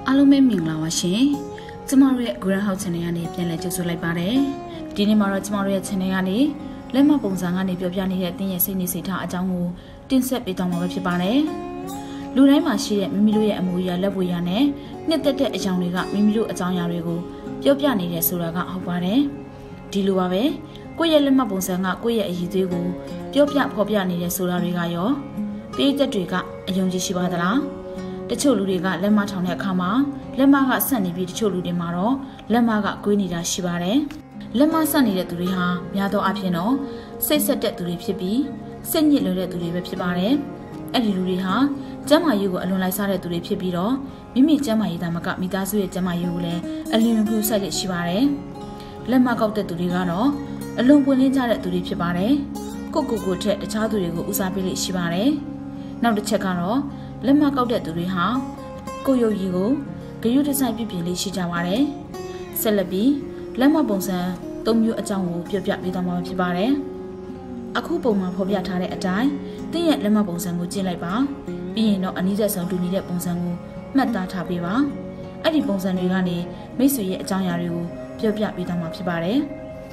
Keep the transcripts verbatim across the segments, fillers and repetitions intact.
အားလုံးပဲမင်္ဂလာပါရှင်ကျမတို့ရဲ့ Grand House Channel ကနေပြန်လည်ကြိုဆိုလိုက်ပါတယ်ဒီနေ့မှာတော့ကျမတို့ရဲ့ Channel ကနေလက်မပုံစံကနေပြောပြနေတဲ့တင်းရဲ့စိတ်နေစိတ်ထားအကြောင်းကိုတင်ဆက်ပေးသွားမှာပဲဖြစ်ပါတယ်လူတိုင်းမှာရှိတဲ့မိမိတို့ရဲ့အမူအရာလက်ဝေရာနဲ့နှစ်သက်တဲ့အကြောင်းတွေကမိမိတို့အကြောင်းအရာတွေကိုပြောပြနေတယ်ဆိုတာကဟုတ်ပါတယ်ဒီလိုပါပဲကိုယ့်ရဲ့လက်မပုံစံကကိုယ့်ရဲ့အရည်အသွေးကိုပြောပြဖော်ပြနေတယ်ဆိုတာတွေကရောပေးသက်တွေကအယုံကြည်ရှိပါသလားတချို့လူတွေကလက်မထောင်တဲ့အခါမှာလက်မကဆက်နေပြီးတချို့လူတွေမှာတော့လက်မကကွေးနေတာရှိပါတယ်လက်မဆက်နေတဲ့သူတွေဟာများသောအားဖြင့်တော့စိတ်ဆက်တဲ့သူတွေဖြစ်ပြီးစိတ်ညစ်လွယ်တဲ့သူတွေပဲဖြစ်ပါတယ်အဲ့ဒီလူတွေဟာကျန်းမာရေးကိုအလွန်လိုက်စားတဲ့သူတွေဖြစ်ပြီးတော့မိမိကျန်းမာရေးတာမကမိသားစုရဲ့ကျန်းမာရေးကိုလည်းအလျင်ကူးဆိုင်ရရှိပါတယ်လက်မကောက်တဲ့သူတွေကတော့အလွန်ပွင့်လင်းကြတဲ့သူတွေဖြစ်ပါတယ်ကိုကိုကိုထက်တခြားသူတွေကိုဦးစားပေးလိမ့်ရှိပါတယ်နောက်တစ်ချက်ကတော့လက်မကောက်တဲ့သူတွေဟာကိုယုတ်ကြီးကိုဂရုတစိုက်ပြပြလေးရှိကြပါတယ်ဆက်လက်ပြီးလက်မပုံစံသုံးမျိုးအကြောင်းကိုပြောပြပေးသွားမှာဖြစ်ပါတယ်အခုပုံမှာဖော်ပြထားတဲ့အတိုင်းတင်းရဲ့လက်မပုံစံကိုကျင့်လိုက်ပါပြီးရင်တော့အနည်းဆက်ဆုံးတူနေတဲ့ပုံစံကိုမှတ်သားထားပေးပါအဲ့ဒီပုံစံတွေကနေမိတ်ဆွေရဲ့အကြောင်းအရာတွေကိုပြောပြပေးသွားမှာဖြစ်ပါတယ်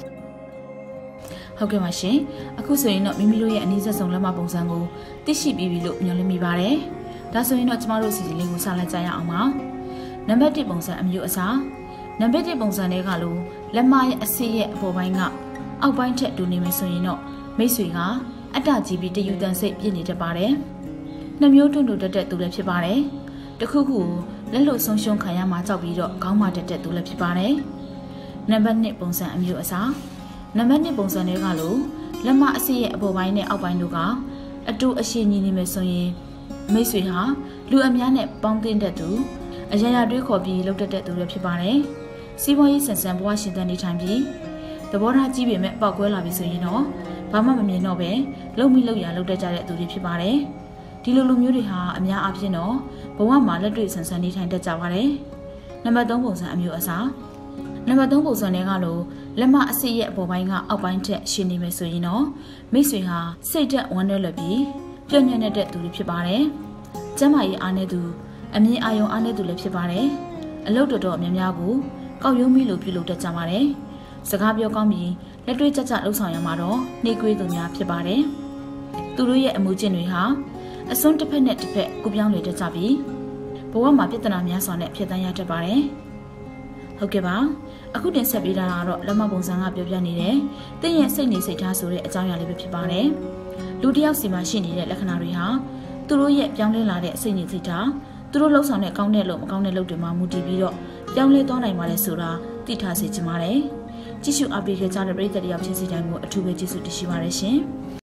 ဟုတ်ကဲ့ပါရှင်အခုဆိုရင်တော့မိမိတို့ရဲ့အနည်းဆက်ဆုံးလက်မပုံစံကိုသိရှိပြီးပြီလို့မျှော်လင့်မိပါတယ်ဒါဆိုရင်တော့ကျမတို့စီစဉ်လေးကိုစလိုက်ကြရအောင်ပါနံပါတ်တစ်ပုံစံအမျိုးအစားနံပါတ်တစ်ပုံစံတွေကလို့လက်မရဲ့အစိရဲ့အပေါ်ပိုင်းကအောက်ပိုင်းထက်တူနေမယ်ဆိုရင်တော့မိတ်ဆွေကအတ္တကြီးပြီးတယူတန်စိတ်ပြည့်နေတတ်ပါတယ်နှမျိုးတွန့်တွန့်တက်တဲ့သူလည်းဖြစ်ပါတယ်တခုခုလက်လို့ဆုံးရှုံးခံရမှကြောက်ပြီးတော့ခေါင်းမတက်တဲ့သူလည်းဖြစ်ပါတယ်နံပါတ်နှစ်ပုံစံအမျိုးအစားနံပါတ်နှစ်ပုံစံတွေကလို့လက်မအစိရဲ့အပေါ်ပိုင်းနဲ့အောက်ပိုင်းတို့ကအတူအရှိညီနေမယ်ဆိုရင်မိတ်ဆွေဟာလူအများနဲ့ပေါင်းတင်တဲ့သူအရာရာတွေးခေါ်ပြီးလှုပ်တတ်တဲ့သူတွေဖြစ်ပါတယ်စီးပွားရေးဆန်ဆန်ဘဝရှင်သန်နေထိုင်ပြီးသဘောထားကြီးပေမဲ့ပောက်ကွဲလာပြီဆိုရင်တော့ဘာမှမမြင်တော့ပဲလုံမိလုံရလှုပ်တတ်ကြတဲ့သူတွေဖြစ်ပါတယ်ဒီလိုလူမျိုးတွေဟာအများအားဖြင့်တော့ဘဝမှာလက်တွေ့ဆန်ဆန်နေထိုင်တတ်ကြပါတယ်နံပါတ်သုံးပုံစံအမျိုးအစားနံပါတ်သုံးပုံစံတွေကလို့လက်မအစစ်ရဲ့အပေါ်ပိုင်းကအောက်ပိုင်းထက်ရှင်းနေမယ်ဆိုရင်တော့မိတ်ဆွေဟာစိတ်သက်ဝမ်းနည်းလွယ်ပြီးပြည့်ညံ့တဲ့သူတွေဖြစ်ပါတယ်ကျမ်းမာရေးအားနည်းသူအမြင်အာရုံအားနည်းသူလည်းဖြစ်ပါတယ်အလုပ်တော်တော်အများများကိုကောက်ရုံးမိလို့ပြုလုပ်တတ်ကြပါတယ်စကားပြောကောင်းပြီးလက်တွေ့ကျကျလှုပ်ဆောင်ရမှာတော့နှိကွေးသူများဖြစ်ပါတယ်သူတို့ရဲ့အမှုကျင့်တွေဟာအစွန်းတစ်ဖက်နဲ့တစ်ဖက်ကူပြောင်းနေတတ်ကြပြီးဘဝမှာပြဿနာများစွာနဲ့ဖြစ်တန်းရတတ်ပါတယ်ဟုတ်ကဲ့ပါအခုတင်ဆက်ပေးတာကတော့လက်မပုံစံကပြောပြနေတယ်တင်းရဲ့စိတ်နေစိတ်ထားဆိုတဲ့အကြောင်းအရာလေးပဲဖြစ်ပါတယ်လူတစ်ယောက်စီမှာရှိနေတဲ့လက္ခဏာတွေဟာသူတို့ရဲ့ပြောင်းလဲလာတဲ့အစိတ်နေစိတ်ထားသူတို့လှုပ်ဆောင်တဲ့ကောင်းတဲ့လို့မကောင်းတဲ့လုပ်တွေမှာမူတည်ပြီးတော့ပြောင်းလဲသွားနိုင်ပါတယ်ဆိုတာသိထားစေချင်ပါတယ်ကြည့်ရှုအားပေးကြတဲ့ပရိသတ်တယောက်ချင်းစီတိုင်းကိုအထူးပဲကျေးဇူးတင်ရှိပါတယ်ရှင်